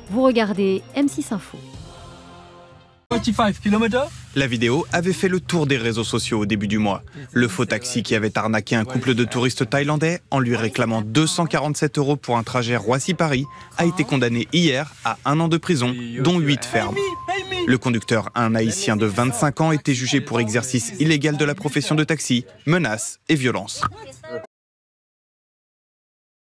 Vous regardez M6 Info. 25 km. La vidéo avait fait le tour des réseaux sociaux au début du mois. Le faux taxi qui avait arnaqué un couple de touristes thaïlandais en lui réclamant 247 € pour un trajet Roissy-Paris a été condamné hier à 1 an de prison, dont 8 fermes. Le conducteur, un Haïtien de 25 ans, était jugé pour exercice illégal de la profession de taxi, menaces et violences.